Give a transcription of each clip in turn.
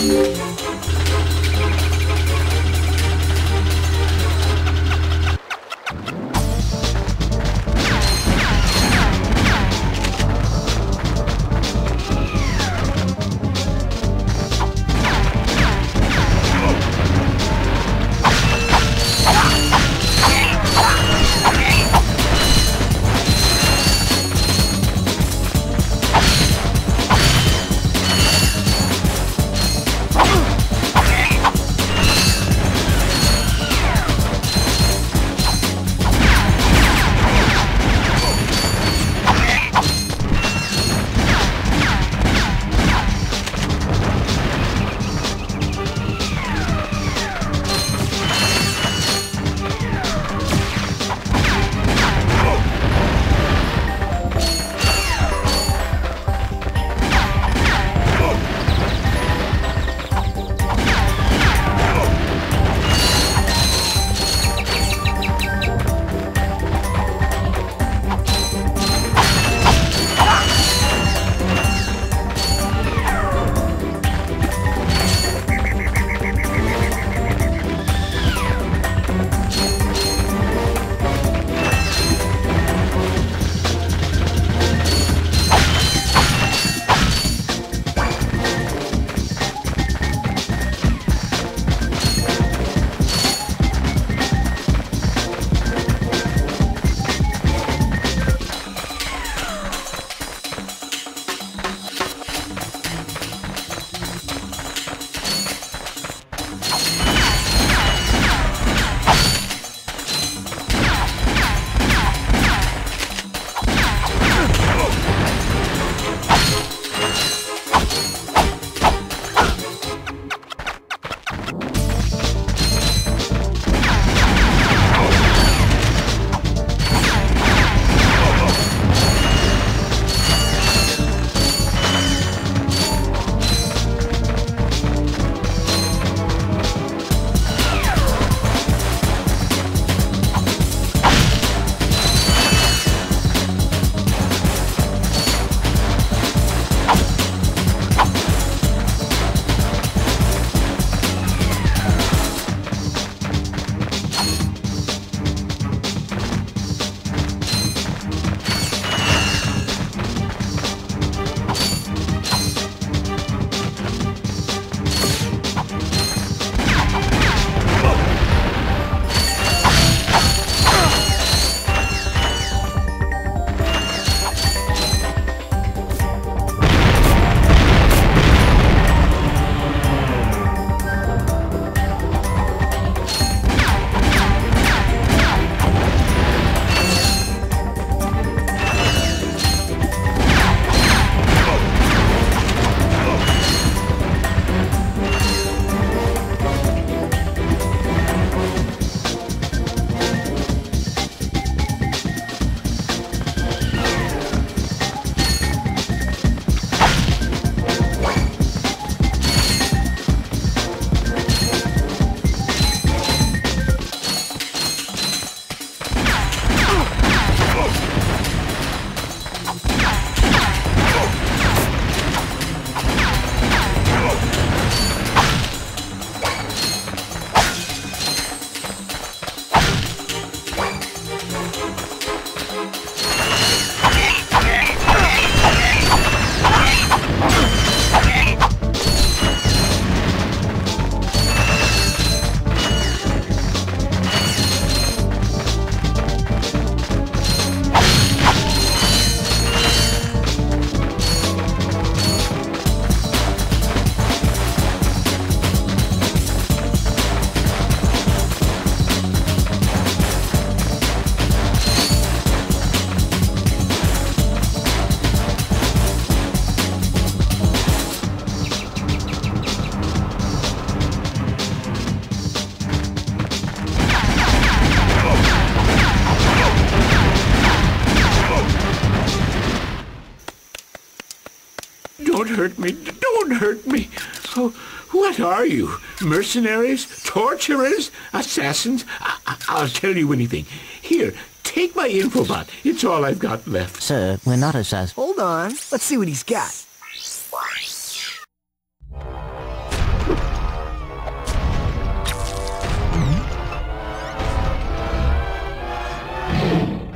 Don't hurt me. Don't hurt me. Oh, what are you? Mercenaries? Torturers? Assassins? I'll tell you anything. Here, take my infobot. It's all I've got left. Sir, we're not assassins. Hold on. Let's see what he's got.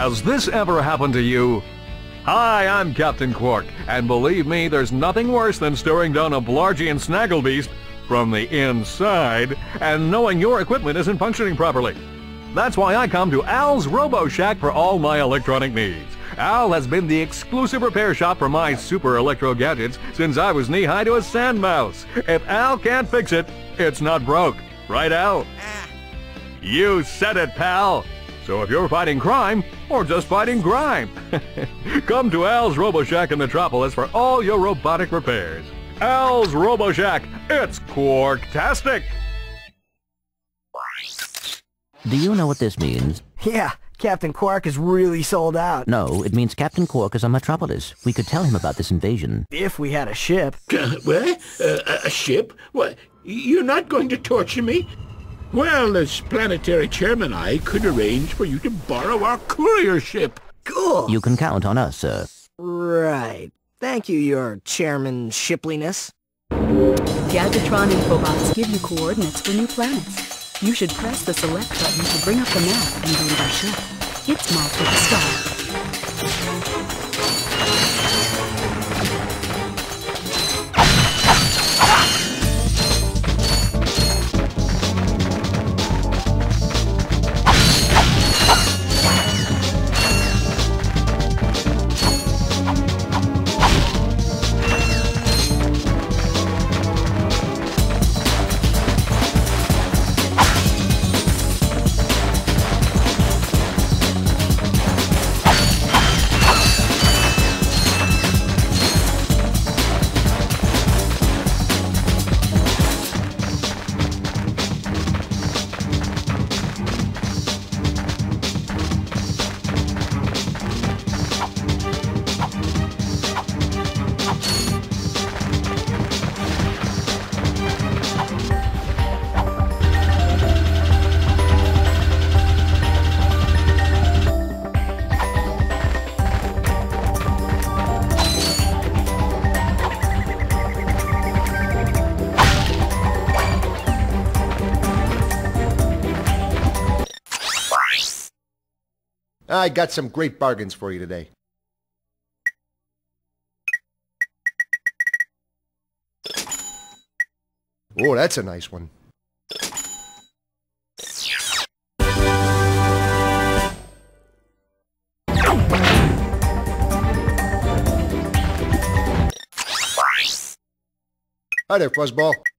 Has this ever happened to you? Hi, I'm Captain Quark, and believe me, there's nothing worse than staring down a Blargian snagglebeast from the inside and knowing your equipment isn't functioning properly. That's why I come to Al's Robo Shack for all my electronic needs. Al has been the exclusive repair shop for my super electro gadgets since I was knee-high to a sand mouse. If Al can't fix it, it's not broke. Right, Al? You said it, pal! So if you're fighting crime, or just fighting grime, come to Al's Robo Shack in Metropolis for all your robotic repairs. Al's Robo Shack, it's Quarktastic! Do you know what this means? Yeah, Captain Quark is really sold out. No, it means Captain Quark is on Metropolis. We could tell him about this invasion. If we had a ship. What? A ship? What? You're not going to torture me? Well, as planetary chairman, I could arrange for you to borrow our courier ship. Cool. You can count on us, sir. Right. Thank you, your chairman shipliness. Gadgetron infobots give you coordinates for new planets. You should press the select button to bring up the map and go to the ship. It's marked with a star. I got some great bargains for you today. Oh, that's a nice one. Hi there, Fuzzball.